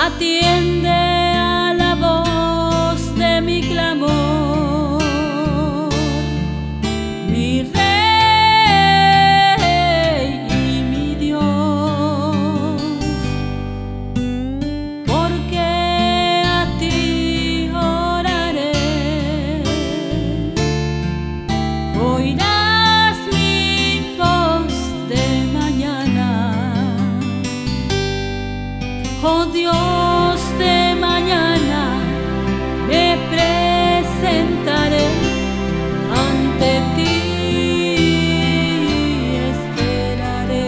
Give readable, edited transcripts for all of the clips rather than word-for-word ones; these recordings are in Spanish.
atiende a la voz de mi clamor, mi Rey y mi Dios, porque a ti oraré. Oirás mi voz de mañana, oh Dios de mañana, me presentaré ante ti, esperaré.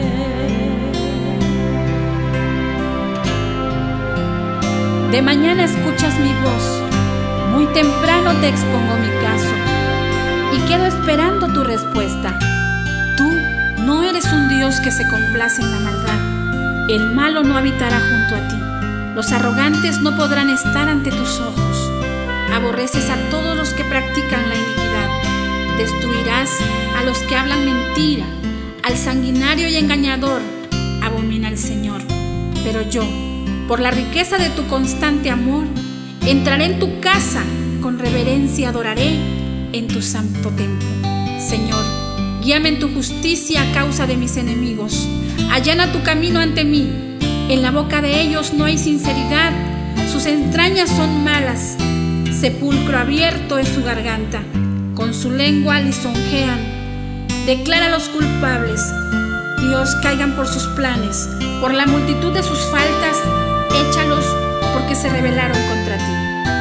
De mañana escuchas mi voz, muy temprano te expongo mi caso y quedo esperando tu respuesta. Tú no eres un Dios que se complace en la maldad. El malo no habitará junto a ti. Los arrogantes no podrán estar ante tus ojos. Aborreces a todos los que practican la iniquidad. Destruirás a los que hablan mentira. Al sanguinario y engañador abomina el Señor. Pero yo, por la riqueza de tu constante amor, entraré en tu casa, con reverencia adoraré en tu santo templo. Señor, guíame en tu justicia a causa de mis enemigos. Allana tu camino ante mí. En la boca de ellos no hay sinceridad, sus entrañas son malas. Sepulcro abierto es su garganta, con su lengua lisonjean. Declara a los culpables, Dios, caigan por sus planes, por la multitud de sus faltas, échalos porque se rebelaron contra ti.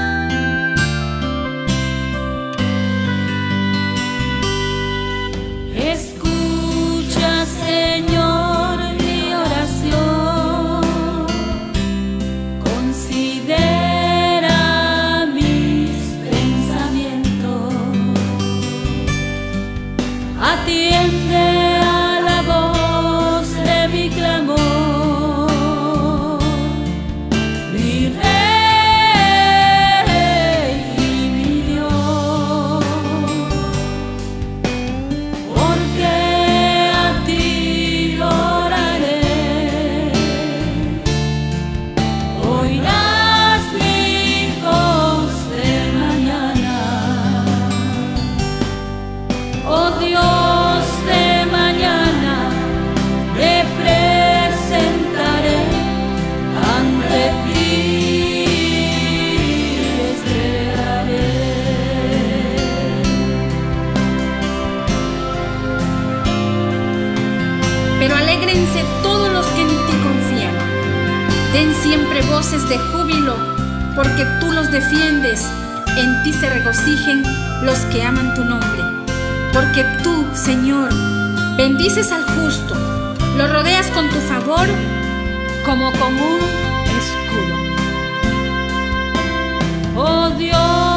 Escucha, Señor, mi oración, considera mis pensamientos, atiende a la voz de mi clamor, mi Rey y mi Dios, porque a ti oraré. Oirás mi voz de mañana, oh Dios de mañana, me presentaré ante ti, esperaré. Pero alégrense todos los que en ti confían. Den siempre voces de júbilo, porque tú los defiendes. En ti se regocijen los que aman tu nombre. Porque tú, Señor, bendices al justo, lo rodeas con tu favor como con un escudo. Oh Dios,